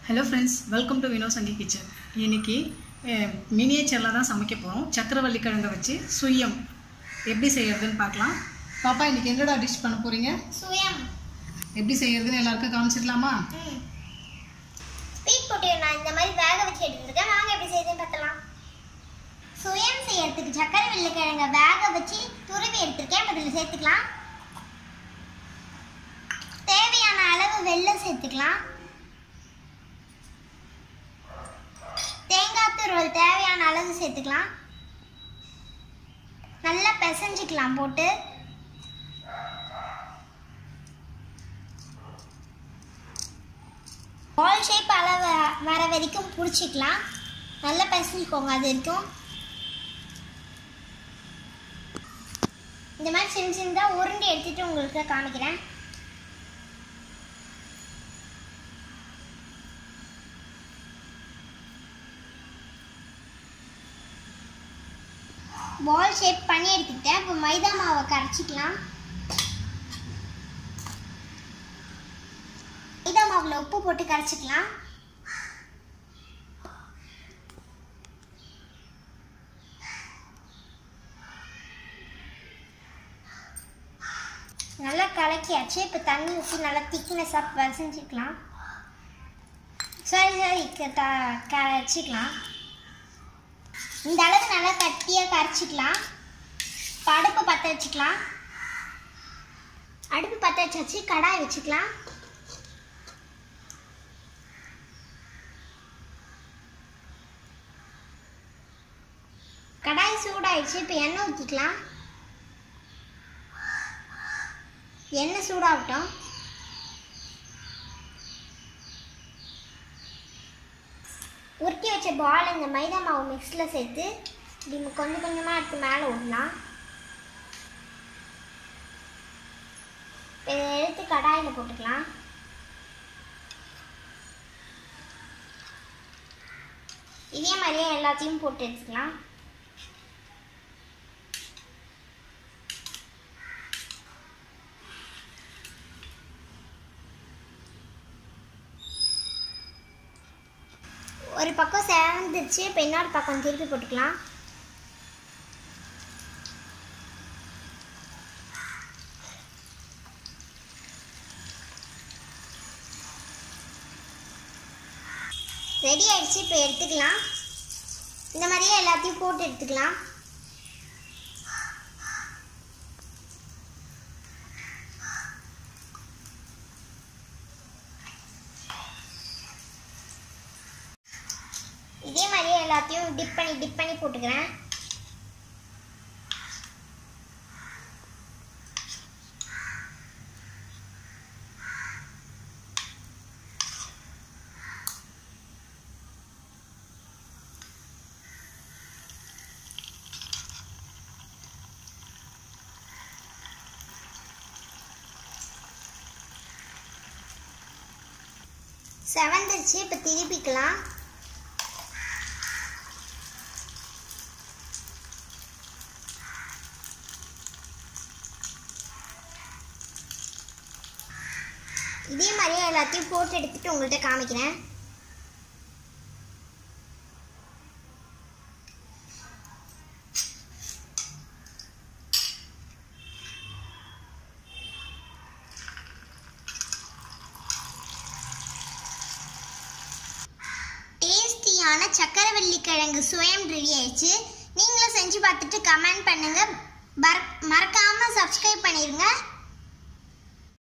Hello friends, welcome to Vino Sangi Kitchen. இன்னைக்கு மினியேச்சர்ல தான் சமைக்க போறோம். சக்கரவள்ளி கிழங்க வச்சு சுயம் எப்படி செய்யறதுன்னு பார்க்கலாம். பாப்பா இன்னைக்கு என்னடா டிஷ் பண்ண போறீங்க? சுயம். எப்படி செய்யறதுன்னு எல்லாருக்கும் காமிச்சிடலாமா? ஸ்வீட் பொட்டேட்டோ நான் இந்த மாதிரி வேக வச்சு எடுத்துட்டேன். வாங்க எப்படி செய்யறதுன்னு பார்க்கலாம். சுயம் செய்யறதுக்கு சக்கரவள்ளி கிழங்க வேக வச்சு துருவி எடுத்துட்டேன். முதல்ல சேர்த்துக்கலாம். தேவையான அளவு வெல்லம் சேர்த்துக்கலாம். தேங்காய் துருவல் தேவையான அளவு சேர்த்துக்கலாம். நல்லா பிசைஞ்சிக்கலாம் போட்டு. பால் ஷேப் அளவு வர வரைக்கும் பிடிச்சிக்கலாம். நல்லா பிசைஞ்சிக்கோங்க. அது இருக்கும் இந்த மாதிரி சின்ன சின்னதாக உருண்டை எடுத்துட்டு உங்களுக்கு காமிக்கிறேன். பால் ஷேப் பண்ணி எடுத்துக்கிட்டேன். இப்போ மைதா மாவை கரைச்சிக்கலாம். மைதா மாவில் உப்பு போட்டு கரைச்சிக்கலாம். நல்லா கலக்கியாச்சு. இப்போ தண்ணி ஊற்றி நல்லா திக்னஸாக பசஞ்சிக்கலாம். கரைச்சிக்கலாம். இந்த அளவு நல்லா கட்டியாக கரைச்சிக்கலாம். இப்போ அடுப்பு பற்ற வச்சுக்கலாம். அடுப்பு பற்ற வச்சாச்சு. கடாய் வச்சுக்கலாம். கடாய் சூடாயிடுச்சு. இப்போ எண்ணெய் ஊற்றிக்கலாம். எண்ணெய் சூடாகட்டும். உருட்டி வச்ச பால் இந்த மைதா மாவு மிக்ஸில் சேர்த்து இப்படி கொஞ்சம் கொஞ்சமாக எடுத்து மேலே விடலாம். இதை எடுத்து கடாயில் போட்டுக்கலாம். இதே மாதிரியே எல்லாத்தையும் போட்டு எடுத்துக்கலாம். ஒரு பக்கம் சேர்ந்துருச்சு. இப்போ இன்னொரு பக்கம் திருப்பி போட்டுக்கலாம். ரெடி ஆயிடுச்சு. இப்போ எடுத்துக்கலாம். இந்த மாதிரியே எல்லாத்தையும் போட்டு எடுத்துக்கலாம். இதே மாதிரியே எல்லாத்தையும் டிப் பண்ணி போட்டுக்கிறேன். செவந்துருச்சு. இப்போ திருப்பிக்கலாம். இதே மாதிரியே எல்லாத்தையும் போட்டு எடுத்துட்டு உங்கள்கிட்ட காமிக்கிறேன். டேஸ்டியான சக்கரவள்ளி கிழங்கு சுயம் ரெடி ஆயிடுச்சு. நீங்களும் செஞ்சு பார்த்துட்டு கமெண்ட் பண்ணுங்க. மறக்காம சப்ஸ்கிரைப் பண்ணிருங்க.